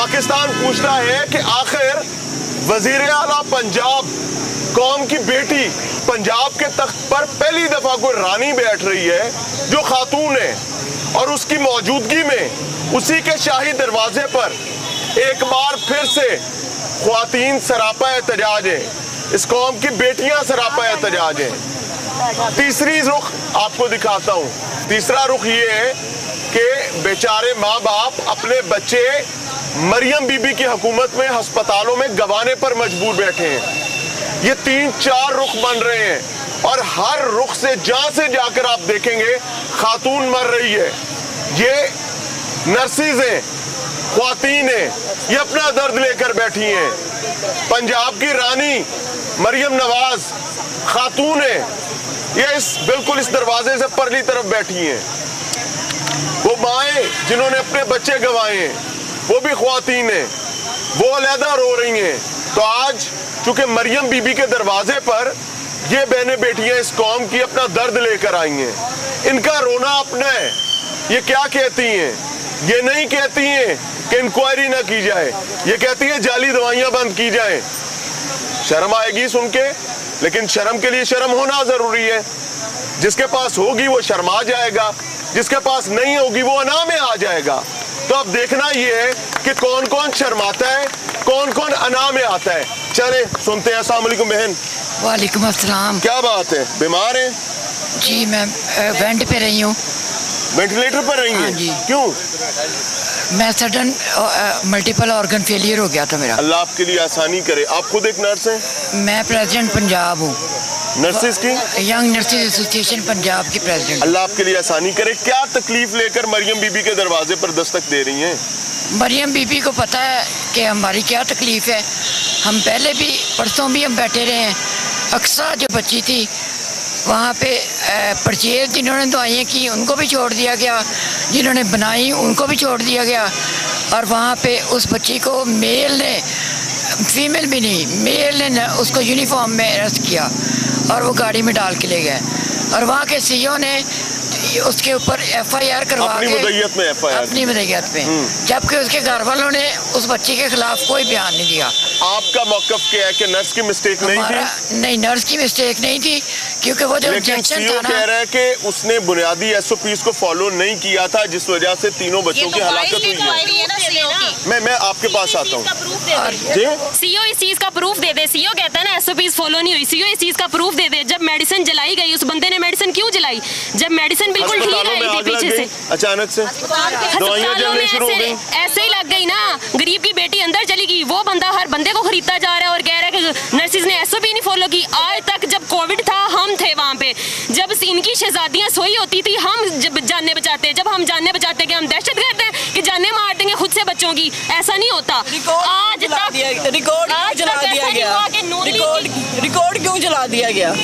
पाकिस्तान पूछता है कि आखिर वजीर आला पंजाब, कौम की बेटी, पंजाब के तख्त पर पहली दफा कोई रानी बैठ रही है जो खातून है, और उसकी मौजूदगी में उसी के शाही दरवाजे पर एक बार फिर से ख्वातीन सरापा एहतजाज है, इस कौम की बेटियां सरापा एहतजाज है। तीसरी रुख आपको दिखाता हूँ। तीसरा रुख ये है कि बेचारे माँ बाप अपने बच्चे मरियम बीबी की हुकूमत में अस्पतालों में गंवाने पर मजबूर बैठे हैं। ये 3-4 रुख बन रहे हैं, और हर रुख से जहां से जाकर आप देखेंगे खातून मर रही है। ये नर्सिस हैं, ख्वातीन हैं, ये अपना दर्द लेकर बैठी हैं। पंजाब की रानी मरियम नवाज खातून है, ये बिल्कुल इस दरवाजे से परली तरफ बैठी हैं। वो माएँ जिन्होंने अपने बच्चे गंवाए हैं, वो भी ख्वातीन हैं, वो अलहदा रो रही हैं। तो आज चूंकि मरियम बीबी के दरवाजे पर ये बहनें बेटियां इस कौम की अपना दर्द लेकर आई हैं, इनका रोना अपना है। ये क्या कहती हैं? ये नहीं कहती हैं कि इंक्वायरी ना की जाए, ये कहती हैं जाली दवाइयां बंद की जाए। शर्म आएगी सुन के, लेकिन शर्म के लिए शर्म होना जरूरी है। जिसके पास होगी वो शर्मा जाएगा, जिसके पास नहीं होगी वो अना में आ जाएगा। तो अब देखना ये है कि कौन कौन शर्माता है, कौन कौन अना में आता है। चले सुनते हैं। अस्सलाम वालेकुम बहन। वालेकुम अस्सलाम। क्या बात है, बीमार हैं? जी मैं वेंट पे रही हूँ। वेंटिलेटर पर रही हैं? जी। क्यों? मैं सडन मल्टीपल ऑर्गन फेलियर हो गया था मेरा। अल्लाह आपके लिए आसानी करे। आप खुद एक नर्स हैं? मैं प्रेसिडेंट पंजाब हूँ, नर्सिस की, यंग नर्सिस एसोसिएशन पंजाब की प्रेसिडेंट। अल्लाह आपके लिए आसानी करे। क्या तकलीफ लेकर मरियम बीबी के दरवाजे पर दस्तक दे रही हैं? मरियम बीबी को पता है कि हमारी क्या तकलीफ है। हम पहले भी, परसों भी हम बैठे रहे हैं। अक्सा जो बच्ची थी वहाँ पे परचेज जिन्होंने दवाइयाँ की उनको भी छोड़ दिया गया, जिन्होंने बनाई उनको भी छोड़ दिया गया। और वहाँ पे उस बच्ची को मेल ने, फीमेल भी नहीं, मेल ने उसको यूनिफॉर्म में अरेस्ट किया और वो गाड़ी में डाल के ले गए। और वहाँ के सीईओ ने उसके ऊपर FIR करवा के, अपनी मुद्दइयत में FIR, अपनी मुद्दइयत में, जबकि उसके घर वालों ने उस बच्ची के खिलाफ कोई बयान नहीं दिया। आपका मौक़िफ़ क्या है कि नर्स की मिस्टेक नहीं थी? नहीं, नर्स की मिस्टेक नहीं थी, क्योंकि वो जो इंजेक्शन था ना, कह रहा है कि उसने बुनियादी SOPs को फॉलो नहीं किया था, जिस वजह से तीनों बच्चों की हलाकत हुई है। मैं आपके पास आता हूँ। सीईओ इस चीज का प्रूफ दे दे। सीईओ कहता है ना SOPs फॉलो नहीं हुई, सीईओ इस चीज का प्रूफ दे दे। जब मेडिसिन जलाई गई, उस बंदे ने मेडिसिन क्यों जलाई? जब मेडिसिन बिल्कुल ठीक आई थी पीछे से, अचानक से दवाइयां जलनी शुरू हो गई। ऐसे ही लग गई ना, गरीब की बेटी अंदर चली गई। वो बंदा हर बंदे को खरीदता जा रहा है और कह रहा है कि नर्सिस ने SOP नहीं फॉलो की। आज तक जब कोविड था हम थे वहाँ पे, जब इनकी शहजादियाँ सोई होती थी हम जब जाने बचाते, जब हम जाने बचाते कि हम दहशत गर्द हैं कि जाने मार देंगे खुद से बच्चों की। ऐसा नहीं होता। आज तक रिकॉर्ड जला दिया गया। रिकॉर्ड क्यों जला दिया गया?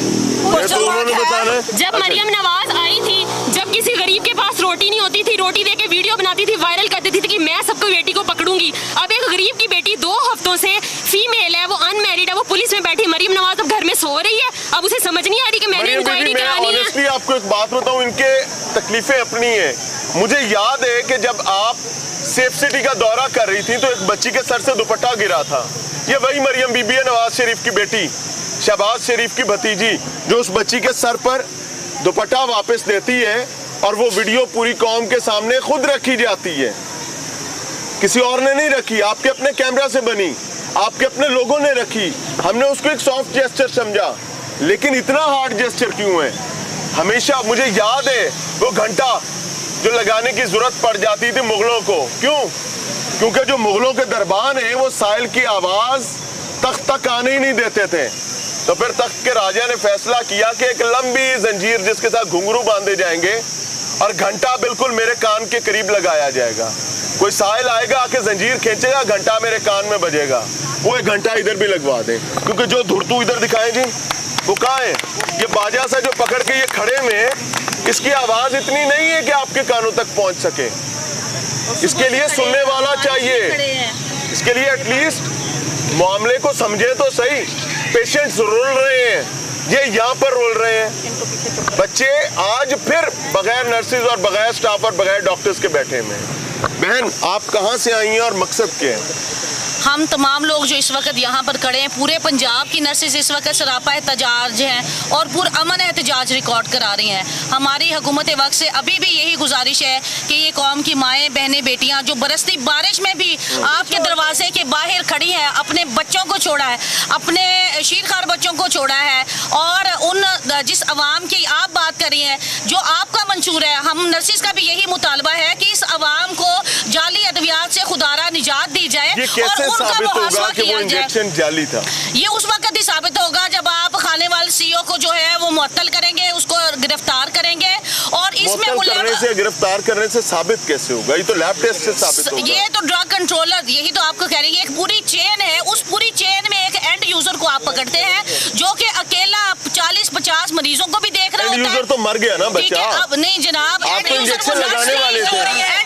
जब मरियम नवाज आई थी, जब किसी गरीब के पास रोटी नहीं होती थी, रोटी देके वीडियो बनाती थी, वायरल कर देती थी कि मैं सबको बेटी को पकड़ूंगी। अब एक गरीब की बेटी 2 हफ्तों से फीमेल है, वो अनमैरिड है, वो पुलिस में बैठी। मरियम नवाज अब घर में सो रही है, अब उसे समझ नहीं आ रही कि मैंने इंक्वायरी करानी है। आपको एक बात बताऊं, इनके तकलीफें अपनी है। मुझे याद है कि जब आप सेफ सिटी का दौरा कर रही थी तो एक बच्ची के सर से दुपट्टा गिरा था। ये वही मरियम बीबी है, नवाज शरीफ की बेटी, शहबाज शरीफ की भतीजी, जो उस बच्ची के सर पर दुपट्टा वापस देती है, और वो वीडियो पूरी कौम के सामने खुद रखी जाती है, किसी और ने नहीं रखी। आपके अपने कैमरा से बनी, आपके अपने लोगों ने रखी। हमने उसको एक सॉफ्ट जेस्चर समझा, लेकिन इतना हार्ड जेस्चर क्यों है? हमेशा मुझे याद है वो घंटा जो लगाने की जरूरत पड़ जाती थी मुगलों को। क्यों? क्योंकि जो मुगलों के दरबान है वो साहिल की आवाज तख्त तक आने ही नहीं देते थे। तो फिर तख्त के राजा ने फैसला किया कि एक लंबी जंजीर जिसके साथ घुंघरू बांधे जाएंगे और घंटा बिल्कुल मेरे कान के करीब लगाया जाएगा। कोई साहिल आएगा, आके जंजीर खींचेगा, घंटा मेरे कान में बजेगा। वो एक घंटा इधर भी लगवा दे, क्योंकि जो धुरतू इधर दिखाए जी वो कहाँ है? ये बाजा सा जो पकड़ के ये खड़े में, इसकी आवाज इतनी नहीं है कि आपके कानों तक पहुंच सके। इसके लिए सुनने वाला चाहिए। इसके लिए एटलीस्ट मामले को समझे तो सही। पेशेंट्स रोल रहे हैं, ये यहाँ पर रोल रहे हैं। बच्चे आज फिर बगैर नर्सिस और बगैर स्टाफ और बगैर डॉक्टर्स के बैठे हुए हैं। बहन, आप कहाँ से आई हैं और मकसद क्या है? हम तमाम लोग जो इस वक्त यहाँ पर खड़े हैं, पूरे पंजाब की नर्सेज इस वक्त सरापा एहतजाज हैं और पुरअमन एहतजाज रिकॉर्ड करा रही हैं। हमारी हुकूमत वक्त से अभी भी यही गुजारिश है कि ये कौम की माएँ बहनें बेटियाँ जो बरसती बारिश में भी आपके दरवाजे के बाहर खड़ी हैं, अपने बच्चों को छोड़ा है, अपने शीरखार बच्चों को छोड़ा है, और उन जिस अवाम की आप बात कर रही हैं जो आपका मंशूर है, हम नर्सिस का भी यही मुतालबा है कि इस अवाम को जाली अद्वियात से खुदारा निजात दी जाए और साबित होगा कि वो इंजेक्शन जाली था? ये उस वक्त ही साबित होगा जब आप खाने वाले सीईओ को जो है वो मुअत्तल करेंगे, उसको गिरफ्तार करेंगे। और इसमें करने से, गिरफ्तार करने से साबित कैसे होगा? ये तो लैब टेस्ट से साबित होगा। ये तो ड्रग कंट्रोलर, यही तो आपको कह रही है, एक पूरी चेन है। उस पूरी चेन में एक एंड यूजर को आप पकड़ते हैं जो कि अकेला 40-50 मरीजों को भी देख रहा होता है। यूजर तो मर गया ना बच्चा। अब नहीं जनाब, इंजेक्शन लगाने वाले थे।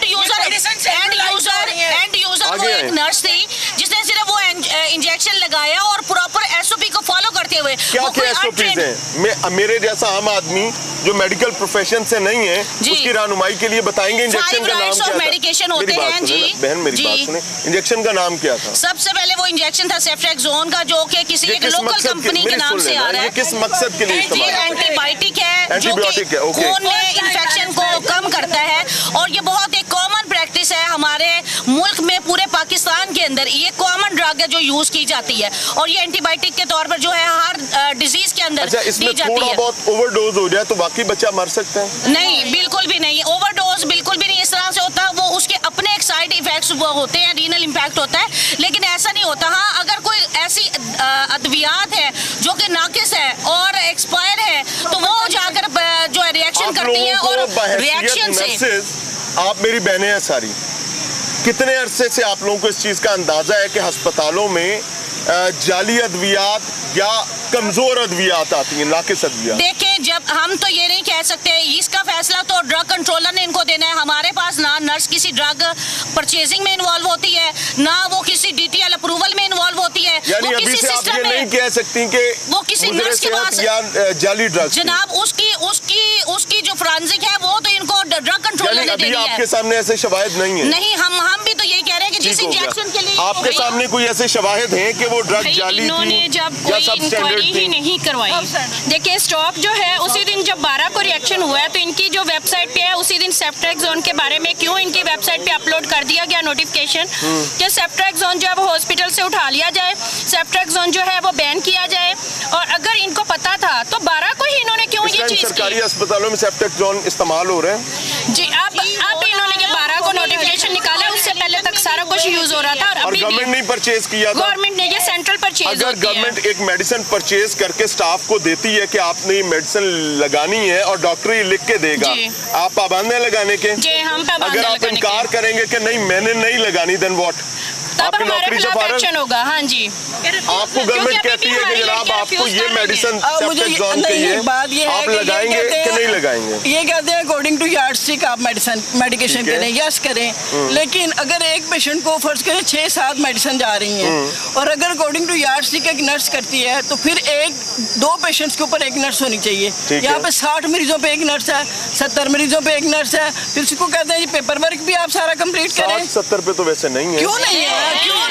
एंड यूजर वो एक नर्स थी जिसने सिर्फ वो इंजेक्शन लगाया और प्रॉपर एसओपी को फॉलो करते हुए। क्या एसओपीज हैं? मेरे जैसा आम आदमी जो मेडिकल प्रोफेशन से नहीं है उसकी रहनुमाई के लिए बताएंगे इंजेक्शन का नाम क्या था? मेडिकेशन होते हैं जी। बहन मेरी बात सुने, इंजेक्शन का नाम क्या था? सबसे पहले वो इंजेक्शन था सेफ्ट्रेक्सोन का, जो कि किसी एक लोकल कंपनी के नाम से आ रहा है। किस मकसद के लिए इस्तेमाल? एंटीबायोटिक है जो कि खून में इंफेक्शन को कम करता है, और ये बहुत एक कॉमन प्रैक्टिस है हमारे मुल्क में, पूरे पाकिस्तान के अंदर ये कॉमन ड्रग है जो यूज की जाती है, और ये एंटीबायोटिक के तौर पर जो है हर डिजीज के अंदर इसमें थोड़ा बहुत ओवरडोज हो जाए तो बाकी बच्चा मर सकता है? नहीं, बिल्कुल भी नहीं। ओवरडोज बिल्कुल भी नहीं इस तरह से होता है। वो उसके अपने एक साइड इफेक्ट्स वो होते हैं, रीनल इम्पैक्ट होता है, लेकिन ऐसा नहीं होता। हाँ, अगर कोई ऐसी अद्वियात है जो कि नाकिस है और एक्सपायर है तो वो जाकर जो है रिएक्शन करती है, और रिएक्शन से आप मेरी बहनें हैं सारी, कितने अरसे से आप लोगों को इस चीज का अंदाजा है कि अस्पतालों में जाली अद्वियात या कमजोर अद्वियात आती हैं, नाकिस अद्वियात? देखिए, जब हम तो ये नहीं कह सकते, इसका फैसला तो ड्रग कंट्रोलर ने इनको देना है। हमारे पास ना नर्स किसी ड्रग परचेजिंग में इन्वॉल्व होती है, ना वो किसी डीटीएल अप्रूवल में इन्वॉल्व होती है। यानी अभी से आप ये नहीं कह सकती कि वो किसी नर्स के पास या जाली ड्रग, जनाब उसकी जो फोरेंसिक है वो तो इनको ड्रग कंट्रोलर ने देनी है। आपके सामने ऐसे शवाहिद नहीं है? नहीं, हम भी तो यही कह रहे हैं कि जिस इंजेक्शन के लिए आपके सामने कोई ऐसे शवाहिद हैं कि वो ड्रग जाली इन्होंने जब कोई इंक्वायरी ही नहीं करवाई। देखिए, स्टॉक जो है उसी दिन जब 12 को रिएक्शन हुआ है तो इनकी जो वेबसाइट पे है उसी दिन सेफ्ट्रेक्सोन के बारे में क्यों इनकी वेबसाइट पे अपलोड कर दिया गया नोटिफिकेशन कि सेफ्ट्रेक्सोन जो है वो हॉस्पिटल से उठा लिया जाए, सेफ्ट्रेक्सोन जो है वो बैन किया जाए। और अगर इनको पता था तो 12 को ही इन्होंने क्यों ये चीज सरकारी अस्पतालों में सेफ्ट्रेक्सोन इस्तेमाल हो रहे हैं जी। अब इन्होंने 12 को नोटिफिकेशन निकाला, उससे पहले तक सारा कुछ यूज हो रहा था। और अभी गवर्नमेंट ने परचेज किया था। गवर्नमेंट ने, ये सेंट्रल परचेज होती है। अगर गवर्नमेंट एक मेडिसिन परचेज करके स्टाफ को देती है कि आपने ये मेडिसिन लगानी है और डॉक्टर ये लिख के देगा, आप पाबंद है लगाने के? जी, हम पाबंद है। अगर आप इनकार करेंगे कि नहीं मैंने नहीं लगानी, देन व्हाट? तब हमारे खिलाफ एक्शन होगा। हाँ जी, आपको गवर्नमेंट कहती है कि जनाब आपको ये मेडिसिन सेफ्ट्रेक्सोन चाहिए, आप लगाएंगे कि नहीं लगाएंगे? ये कहते हैं अकॉर्डिंग टू यार्डस्टिक आप मेडिकेशन करें, यस करें। लेकिन अगर एक पेशेंट को फर्ज करें 6-7 मेडिसिन जा रही हैं और अगर अकॉर्डिंग टू यार्डस्टिक एक नर्स करती है तो फिर 1-2 पेशेंट्स के ऊपर एक नर्स होनी चाहिए। यहाँ पे 60 मरीजों पे एक नर्स है, 70 मरीजों पे एक नर्स है, फिर उसको कहते हैं पेपर वर्क भी आप सारा कंप्लीट करें। 60-70 पे तो वैसे नहीं है। क्यों नहीं है?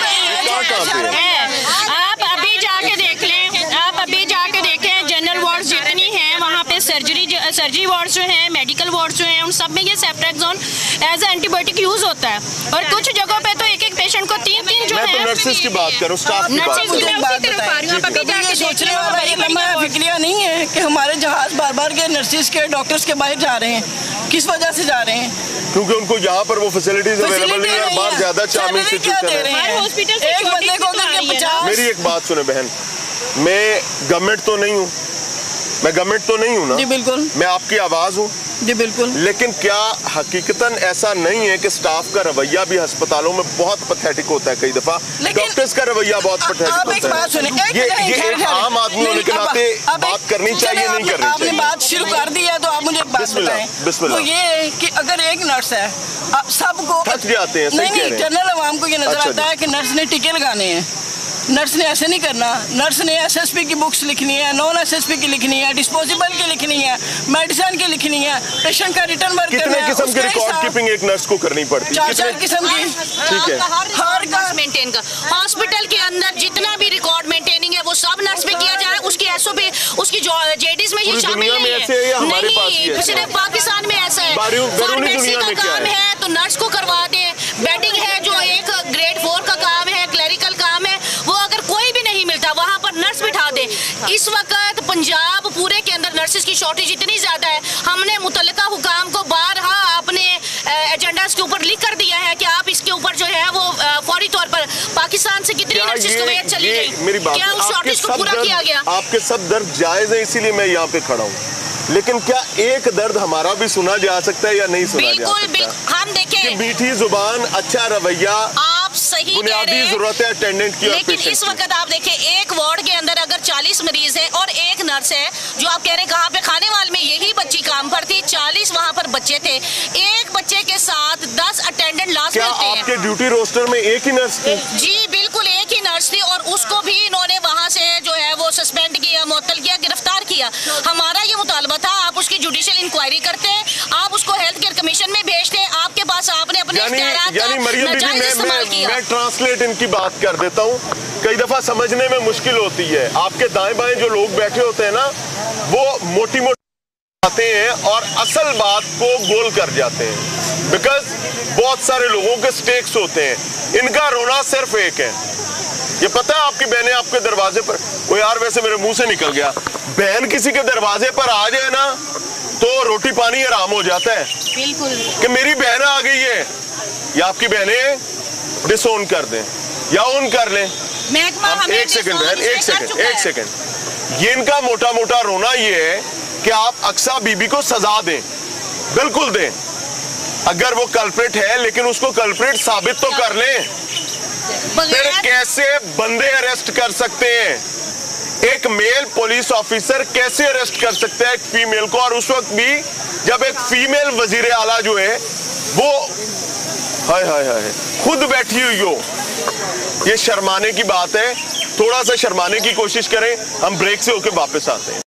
आप अभी जाके देख लें, आप अभी जाके देखें, जनरल वार्ड्स जितनी हैं वहाँ पे सर्जरी वार्ड्स जो हैं, मेडिकल वार्ड्स जो हैं, उन सब में ये ceftriaxone as a antibiotic use होता है। और कुछ जगहों पे तो एक पेशेंट को 3 जो है। नर्सेज की बात करूं, स्टाफ की बात करूं, सोचने वाला ये लम्हा फिक्रिया नहीं है कि हमारे जहाज बार-बार के नर्सेज के डॉक्टर्स के बाहर जा रहे हैं। किस वजह से जा रहे हैं? क्योंकि उनको यहाँ पर वो फैसिलिटीज अवेलेबल नहीं है, बाहर ज्यादा चार्मिंग सिचुएशन है। एक बंदे को करके 50। मेरी एक बात सुने बहन, मैं गवर्नमेंट तो नहीं हूँ, ना जी बिल्कुल, मैं आपकी आवाज हूँ जी बिल्कुल, लेकिन क्या हकीकतन ऐसा नहीं है कि स्टाफ का रवैया भी अस्पतालों में बहुत पैथेटिक होता है? कई दफा डॉक्टर्स का रवैया बहुत पैथेटिक होता है। ये एक आम आदमी होने के नाते बात करनी चाहिए, नहीं करनी चाहिए? आपने बात शुरू कर दी है तो आप मुझे बात बताएं। तो ये है कि अगर एक नर्स है, सबको थक जाते हैं, नहीं, जनरल आवाम को ये नजर आता है कि नर्स ने टीके लगाने हैं, नर्स ने ऐसे नहीं करना। नर्स ने एसएसपी की बुक्स लिखनी है, नॉन एसएसपी की लिखनी है, डिस्पोजेबल की लिखनी है, मेडिसिन की लिखनी है, पेशेंट का रिटर्न वर्क करना है। कितने किस्म की रिकॉर्ड कीपिंग एक नर्स को करनी पड़ती है? 4 किस्म की। ठीक है, हर मेंटेन का हॉस्पिटल के अंदर जितना भी रिकॉर्ड मेंटेनिंग है वो सब नर्स पे किया जा रहा है। उसकी एसओपी, उसकी जेडीज में ये शामिल नहीं है। नहीं, सिर्फ पाकिस्तान में ऐसा है। फार्मेसी का काम है तो नर्स को करवा दें। बेडिंग है जो एक ग्रेड 4 का काम है, क्लरिकल काम है, वो अगर कोई भी नहीं मिलता वहाँ पर नर्स बिठा दे। इस वक्त पंजाब पूरे के अंदर नर्सेज की शॉर्टेज इतनी ज्यादा है, हमने मुतल्लिका हुकाम को बारहा अपने एजेंडा के ऊपर लिख कर दिया है कि आप इसके ऊपर जो है वो फौरी तौर पर पाकिस्तान से कितनी नर्सेज कुवैत चली गई, क्या उस शॉर्टेज को पूरा किया गया? आपके सब दर्द जायज है, इसीलिए मैं यहाँ पे खड़ा हूँ, लेकिन क्या एक दर्द हमारा भी सुना जा सकता है या नहीं सुना जा सकता? बिल्कुल, हम देखें मीठी जुबान, अच्छा रवैया, आप सही बुनियादी जरूरत है अटेंडेंट की। लेकिन इस वक्त आप देखें एक वार्ड के अंदर अगर 40 मरीज है और एक नर्स है, जो आप कह रहे हैं कहाँ पे खानेवाल में यही बच्ची काम करती, 40 वहाँ पर बच्चे थे, एक बच्चे के साथ 10 अटेंडेंट लास्ट में थे। आपके ड्यूटी रोस्टर में एक ही नर्स थी? जी बिल्कुल, एक ही नर्स थी और उसको भी इन्होंने वहाँ से जो है वो सस्पेंड किया, मुअत्तल किया, गिरफ्तार किया। हमारा ये मुतालबा था आप उसकी जुडिशियल इंक्वायरी करते, आप उसको हेल्थ केयर कमीशन में भेजते, आपके पास आपने अपने यानी मरियम बीबी, मैं ट्रांसलेट इनकी बात कर देता हूँ, कई दफा समझने में मुश्किल होती है। आपके दाएं बाएं जो लोग बैठे होते हैं ना, वो मोटी मोटी आते हैं और असल बात को गोल कर जाते हैं, बिकॉज बहुत सारे लोगों के स्टेक्स होते हैं। इनका रोना सिर्फ एक है, ये पता है आपकी बहनें आपके दरवाजे पर, वो यार वैसे मेरे मुंह से निकल गया, बहन किसी के दरवाजे पर आ जाए ना तो रोटी पानी आराम हो जाता है। बिल्कुल कि मेरी बहन आ गई है, या आपकी बहनें डिसोन कर दें या ऑन कर लें। एक सेकंड बहन, एक सेकंड, ये इनका मोटा मोटा रोना ये है कि आप अक्सा बीबी को सजा दें, बिल्कुल दें, अगर वो कल्प्रिट है, लेकिन उसको कल्प्रिट साबित तो कर लें। फिर कैसे बंदे अरेस्ट कर सकते हैं? एक मेल पुलिस ऑफिसर कैसे अरेस्ट कर सकता है एक फीमेल को, और उस वक्त भी जब एक फीमेल वजीर आला जो है वो हाय हाय हाय खुद बैठी हुई हो? ये शर्माने की बात है, थोड़ा सा शर्माने की कोशिश करें। हम ब्रेक से होके वापस आते हैं।